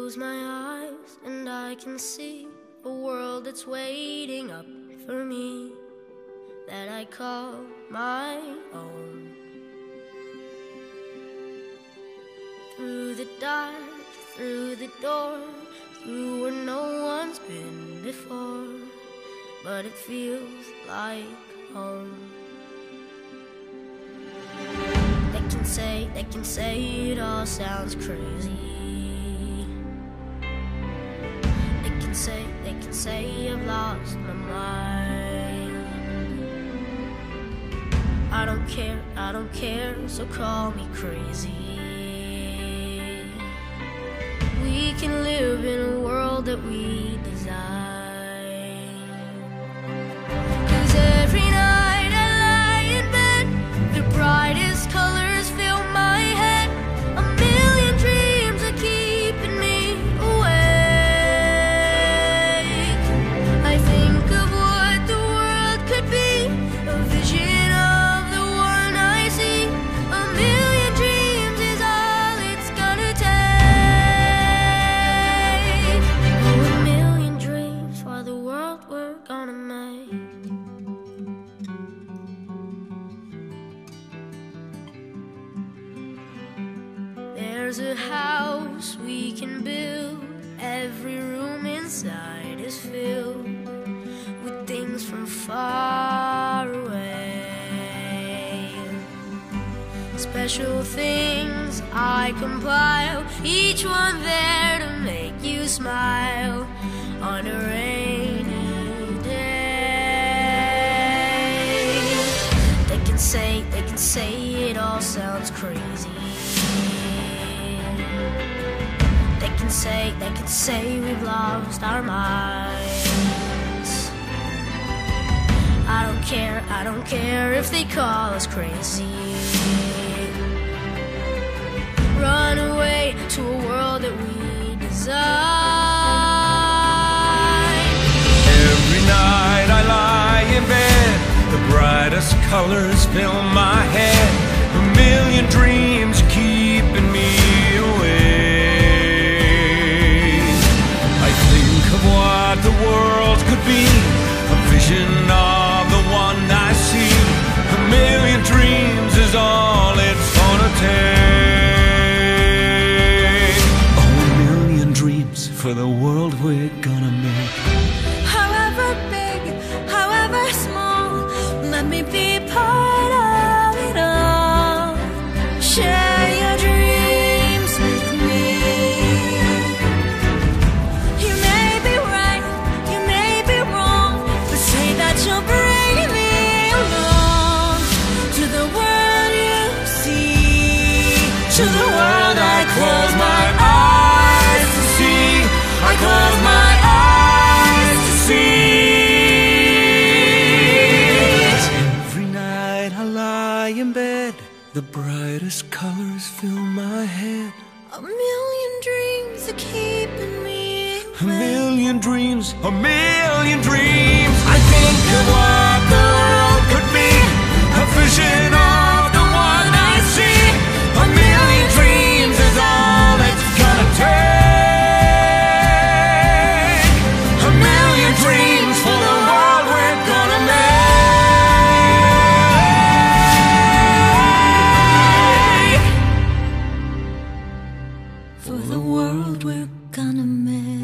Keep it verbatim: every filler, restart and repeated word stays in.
close my eyes and I can see a world that's waiting up for me, that I call my own. Through the dark, through the door, through where no one's been before, but it feels like home. They can say, they can say it all sounds crazy. They can say, they can say I've lost my mind. I don't care, I don't care, so call me crazy. We can live in a world that we design. 'Cause every night I lie in bed, the brightest colors fill my head. A million dreams are keeping me awake. I think of what the world could be, a vision of the one I see. A million dreams is all it's gonna take. Oh, a million dreams for the world we're gonna make. There's a house we can build. Every room inside is filled with things from far away. Special things I compile, each one there to make you smile on a rainy day. They can say, they can say it all sounds crazy. They can say, they can say we've lost our minds. I don't care, I don't care if they call us crazy. Run away to a world that we design. Every night I lie in bed, the brightest colors fill my head. A million dreams keeping me awake. I think of what the world could be, a vision of the one I see. A million dreams is all it's gonna take. Oh, a million dreams for the world we're gonna make. However big, however small, let me be part of it all. Share your dreams with me. You may be right, you may be wrong, but say that you'll bring me along to the world you see, to the world I close my eyes to see. I close my eyes to see. Every night I lie in bed, the brightest colors fill my head. A million dreams are keeping me A million dreams, a million dreams. I think of what the world could be, a vision of the one I see. A million dreams is all it's gonna take. A million dreams for the world we're gonna make. for the world we're gonna make.